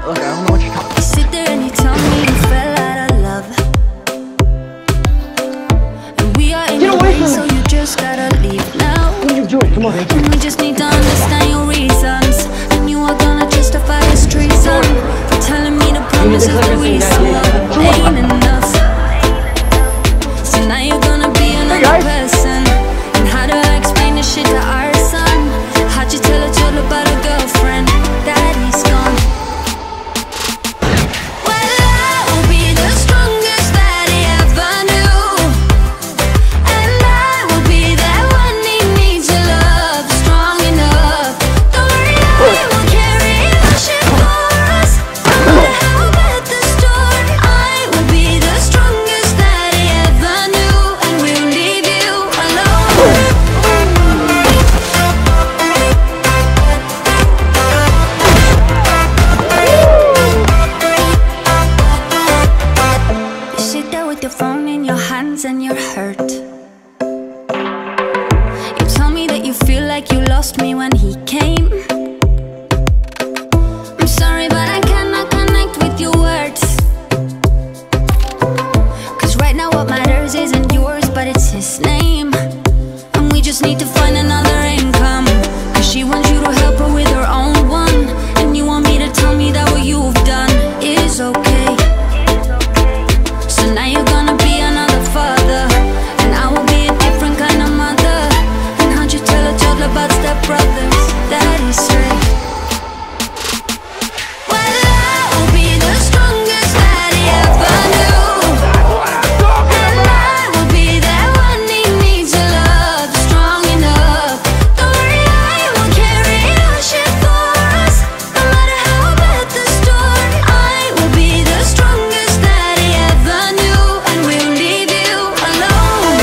Look, I don't know what you're talking about. You sit there and you tell me you fell out of love, and we are in the way, so you just gotta leave now. What are you doing? Come on. And we just need to understand your reasons, and you are gonna justify this treason for telling me the promises that we still love ain't enough. So now you're gonna be another person. And how do I explain this shit to our son? How'd you tell a child about a girlfriend? Daddy's gone. Well, I will be the strongest that he ever knew, and I will be that one he needs to love, strong enough. Don't worry, I will carry the shit for us. No matter how bad the storm, I will be the strongest that he ever knew, and we'll leave you alone. You sit there with your phone in your hands and you're hurt. You tell me that you feel like you lost me when he came. I'm sorry, but I cannot connect with your words. Cause right now what matters isn't yours, but it's his name. And we just need to find another income, cause she wants you to help her with her own one. And you want me to tell me that what you've done is okay. So now you're gonna be another father, and I will be a different kind of mother. And how'd you tell a child about stepbrothers? That is straight. Well, I will be the strongest that he ever knew, and I will be that one he needs to love, strong enough. Don't worry, I will carry our shit for us. No matter how bad the storm, I will be the strongest that he ever knew, and we'll leave you alone.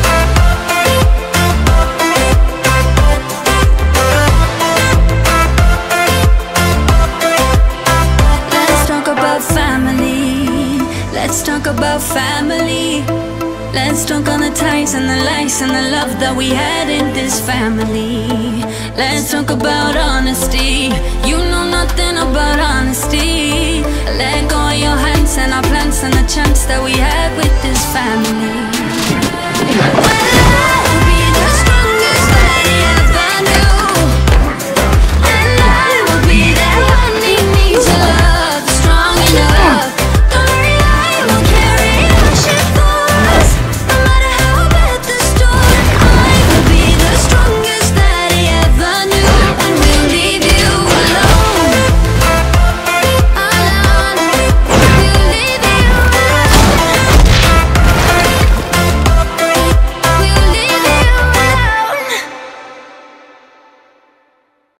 Let's talk about family. Let's talk about family. Let's talk on the ties and the lies and the love that we had in this family. Let's talk about honesty. You know nothing about honesty. Let go of your hands and our plans and the chance that we had with this family. Well,